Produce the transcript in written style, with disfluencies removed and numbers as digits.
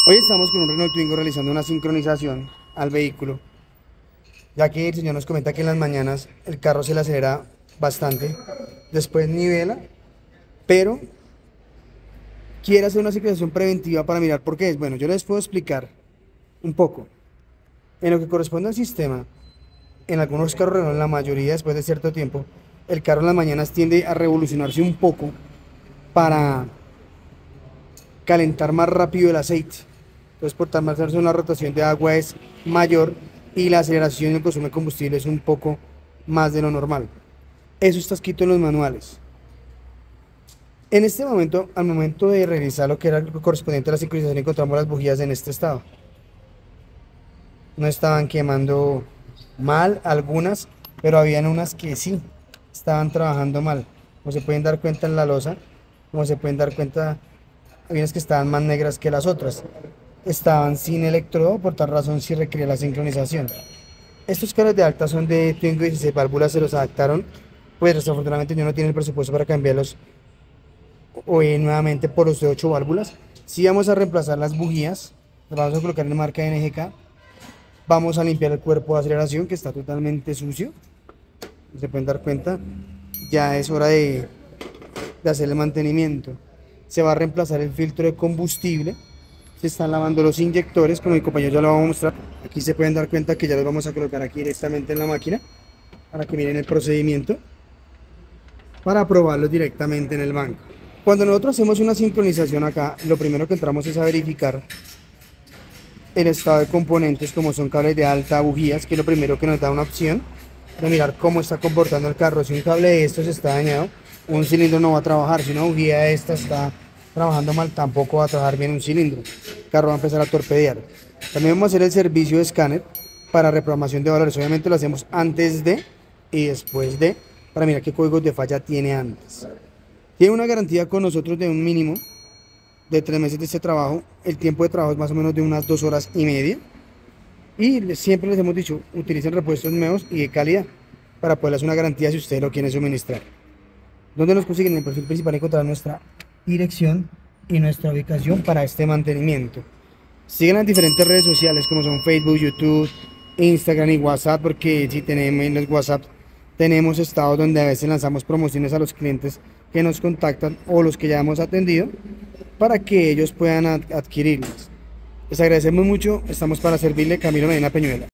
Hoy estamos con un Renault Twingo realizando una sincronización al vehículo, ya que el señor nos comenta que en las mañanas el carro se le acelera bastante, después nivela, pero quiere hacer una sincronización preventiva para mirar por qué es. Bueno, yo les puedo explicar un poco. En lo que corresponde al sistema, en algunos carros Renault, la mayoría después de cierto tiempo, el carro en las mañanas tiende a revolucionarse un poco para calentar más rápido el aceite. Entonces, por tal razón, la rotación de agua es mayor y la aceleración y el consumo de combustible es un poco más de lo normal. Eso está escrito en los manuales. En este momento, al momento de revisar lo que era lo correspondiente a la sincronización, encontramos las bujías en este estado. No estaban quemando mal algunas, pero habían unas que sí estaban trabajando mal. Como se pueden dar cuenta en la losa, como se pueden dar cuenta, había unas que estaban más negras que las otras. Estaban sin electrodo, por tal razón sí requería la sincronización. Estos cables de alta son de Twingo 16 válvulas, se los adaptaron, pues desafortunadamente yo no tiene el presupuesto para cambiarlos hoy nuevamente por los de 8 válvulas. Si vamos a reemplazar las bujías, las vamos a colocar en marca NGK. Vamos a limpiar el cuerpo de aceleración que está totalmente sucio. Se pueden dar cuenta, ya es hora de hacer el mantenimiento. Se va a reemplazar el filtro de combustible. Se están lavando los inyectores, como mi compañero ya lo va a mostrar. Aquí se pueden dar cuenta que ya los vamos a colocar aquí directamente en la máquina para que miren el procedimiento, para probarlos directamente en el banco. Cuando nosotros hacemos una sincronización acá, lo primero que entramos es a verificar el estado de componentes, como son cables de alta, bujías, que es lo primero que nos da una opción de mirar cómo está comportando el carro. Si un cable de estos está dañado, un cilindro no va a trabajar. Si una bujía de esta está trabajando mal, tampoco va a trabajar bien un cilindro. El carro va a empezar a torpedear. También vamos a hacer el servicio de escáner para reprogramación de valores. Obviamente lo hacemos antes de y después de, para mirar qué códigos de falla tiene antes. Tiene una garantía con nosotros de un mínimo de 3 meses de este trabajo. El tiempo de trabajo es más o menos de unas 2 horas y media. Y siempre les hemos dicho, utilicen repuestos nuevos y de calidad para poderles una garantía si ustedes lo quieren suministrar. ¿Dónde nos consiguen? En el perfil principal encontrar nuestra dirección y nuestra ubicación para este mantenimiento. Sigan las diferentes redes sociales como son Facebook, YouTube, Instagram y WhatsApp, porque si tenemos en los WhatsApp tenemos estados donde a veces lanzamos promociones a los clientes que nos contactan o los que ya hemos atendido para que ellos puedan adquirirlas. Les agradecemos mucho, estamos para servirle. Camilo Medina Peñuela.